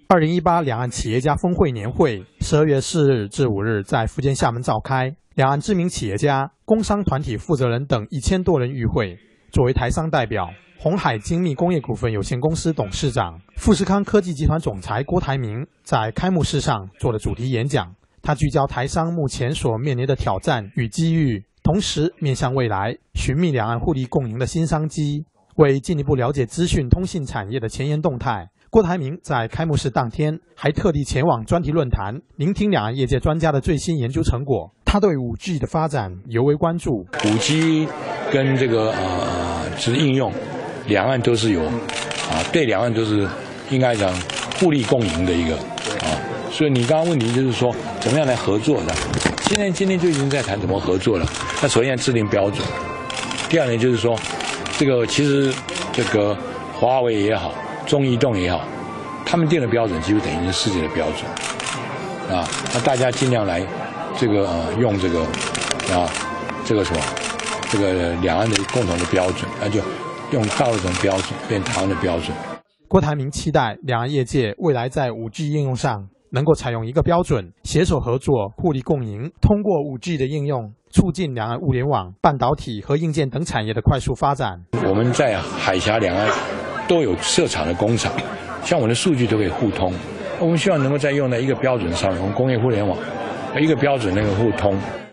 2018两岸企业家峰会年会12月4日至5日在福建厦门召开，两岸知名企业家、工商团体负责人等1000多人与会。作为台商代表，鸿海精密工业股份有限公司董事长、富士康科技集团总裁郭台铭在开幕式上做了主题演讲。他聚焦台商目前所面临的挑战与机遇，同时面向未来，寻觅两岸互利共赢的新商机。为进一步了解资讯通信产业的前沿动态，郭台铭在开幕式当天还特地前往专题论坛，聆听两岸业界专家的最新研究成果。他对 5G 的发展尤为关注。 5G 跟这个是应用，两岸都是有对两岸都是应该讲互利共赢的一个所以你刚刚问题就是说怎么样来合作的？今天就已经在谈怎么合作了。那首先要制定标准，第二呢就是说，这个其实这个华为也好，中移动也好，他们定的标准几乎等于是世界的标准那大家尽量来这个用这个这个什么这个两岸的共同的标准，那就用大陆的标准变台湾的标准。 郭台铭期待两岸业界未来在 5G 应用上能够采用一个标准，携手合作，互利共赢，通过 5G 的应用，促进两岸物联网、半导体和硬件等产业的快速发展。 我们在海峡两岸都有设厂的工厂，像我们的数据都可以互通。我们希望能够再用在一个标准上，我们工业互联网一个标准那个互通。